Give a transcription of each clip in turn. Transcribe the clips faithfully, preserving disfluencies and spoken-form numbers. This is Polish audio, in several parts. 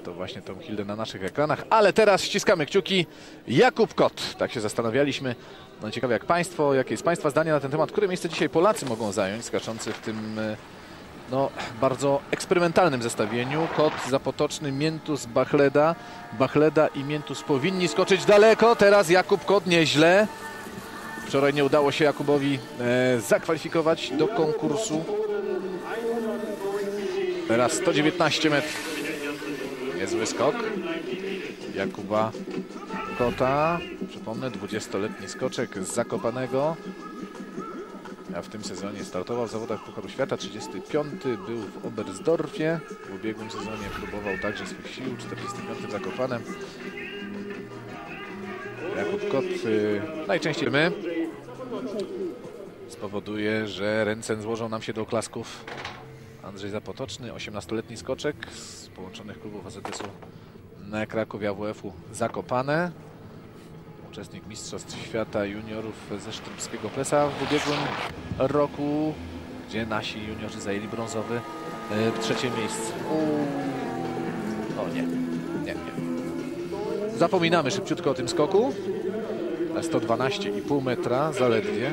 to właśnie tą Hildę na naszych ekranach, ale teraz ściskamy kciuki. Jakub Kot, tak się zastanawialiśmy. No ciekawe jak Państwo, jakie jest Państwa zdanie na ten temat, które miejsce dzisiaj Polacy mogą zająć, skaczący w tym no, bardzo eksperymentalnym zestawieniu. Kot, Zapotoczny, Miętus, Bachleda. Bachleda i Miętus powinni skoczyć daleko, teraz Jakub Kot nieźle. Wczoraj nie udało się Jakubowi e, zakwalifikować do konkursu. Teraz sto dziewiętnaście metrów. Niezły skok Jakuba Kota. Przypomnę, dwudziestoletni skoczek z Zakopanego. A w tym sezonie startował w zawodach Pucharu Świata. trzydziesty piąty był w Oberstdorfie. W ubiegłym sezonie próbował także swych sił. czterdziestym piątym w Zakopanem. Jakub Kot y, najczęściej my spowoduje, że ręce złożą nam się do oklasków. Andrzej Zapotoczny, osiemnastoletni skoczek z połączonych klubów A Z S u Kraków i A W F u Zakopane. Uczestnik Mistrzostw Świata Juniorów ze Sztrbskiego Plesa w ubiegłym roku, gdzie nasi juniorzy zajęli brązowy e, trzecie miejsce. Uuu. O nie, nie, nie. Zapominamy szybciutko o tym skoku. sto dwanaście i pół metra zaledwie.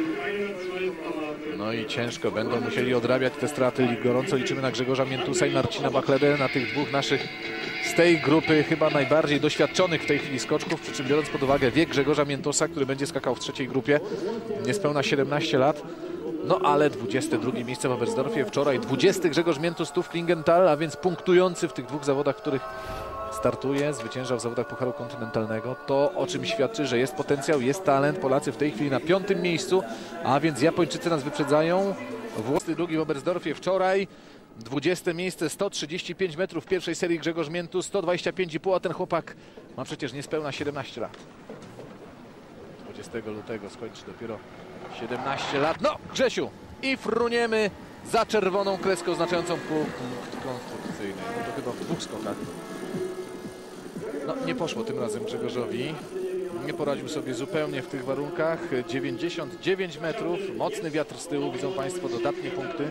No i ciężko będą musieli odrabiać te straty. Gorąco liczymy na Grzegorza Miętusa i Marcina Bachledę, na tych dwóch naszych z tej grupy chyba najbardziej doświadczonych w tej chwili skoczków, przy czym biorąc pod uwagę wiek Grzegorza Miętusa, który będzie skakał w trzeciej grupie, niespełna siedemnaście lat. No ale dwudzieste drugie miejsce w Oberstdorfie, wczoraj dwudziesty Grzegorz Miętus tu w Klingenthal, a więc punktujący w tych dwóch zawodach, w których startuje, zwyciężał w zawodach Pucharu Kontynentalnego. To o czym świadczy, że jest potencjał, jest talent. Polacy w tej chwili na piątym miejscu, a więc Japończycy nas wyprzedzają. Włosy drugi w Oberstdorfie wczoraj. dwudzieste miejsce, sto trzydzieści pięć metrów w pierwszej serii Grzegorz Miętus, sto dwadzieścia pięć i pół, a ten chłopak ma przecież niespełna siedemnaście lat. dwudziestego lutego skończy dopiero siedemnaście lat. No, Grzesiu, i fruniemy za czerwoną kreskę oznaczającą punkt konstrukcyjny. No to chyba w dwóch skokach. No, nie poszło tym razem Grzegorzowi. Nie poradził sobie zupełnie w tych warunkach. dziewięćdziesiąt dziewięć metrów, mocny wiatr z tyłu, widzą Państwo dodatnie punkty.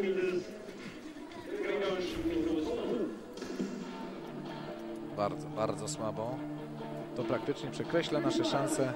Bardzo, bardzo słabo. To praktycznie przekreśla nasze szanse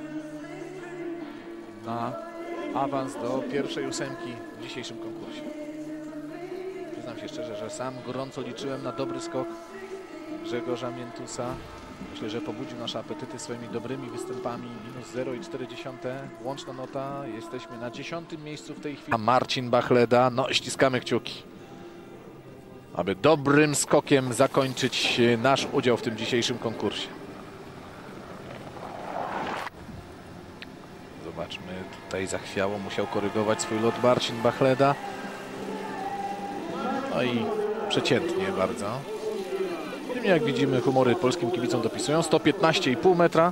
na awans do pierwszej ósemki w dzisiejszym konkursie. Przyznam się szczerze, że sam gorąco liczyłem na dobry skok Grzegorza Miętusa. Myślę, że pobudził nasze apetyty swoimi dobrymi występami. Minus zero przecinek cztery. Łączna nota. Jesteśmy na dziesiątym miejscu w tej chwili. A Marcin Bachleda, no ściskamy kciuki, aby dobrym skokiem zakończyć nasz udział w tym dzisiejszym konkursie. Zobaczmy, tutaj zachwiało, musiał korygować swój lot Marcin Bachleda. No i przeciętnie bardzo. Jak widzimy, humory polskim kibicom dopisują. sto piętnaście i pół metra.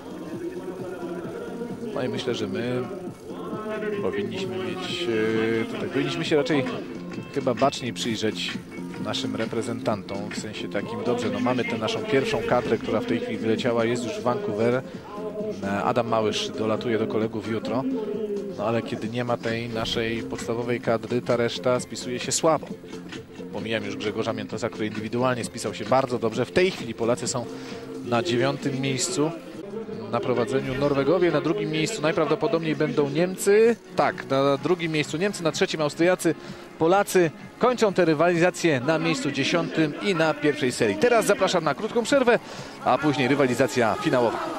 No i myślę, że my powinniśmy mieć, tutaj powinniśmy się raczej chyba baczniej przyjrzeć naszym reprezentantom, w sensie takim, dobrze, no mamy tę naszą pierwszą kadrę, która w tej chwili wyleciała, jest już w Vancouver. Adam Małysz dolatuje do kolegów jutro, no ale kiedy nie ma tej naszej podstawowej kadry, ta reszta spisuje się słabo. Pomijam już Grzegorza Miętosa, który indywidualnie spisał się bardzo dobrze. W tej chwili Polacy są na dziewiątym miejscu. Na prowadzeniu Norwegowie, na drugim miejscu najprawdopodobniej będą Niemcy. Tak, na drugim miejscu Niemcy, na trzecim Austriacy. Polacy kończą tę rywalizację na miejscu dziesiątym i na pierwszej serii. Teraz zapraszam na krótką przerwę, a później rywalizacja finałowa.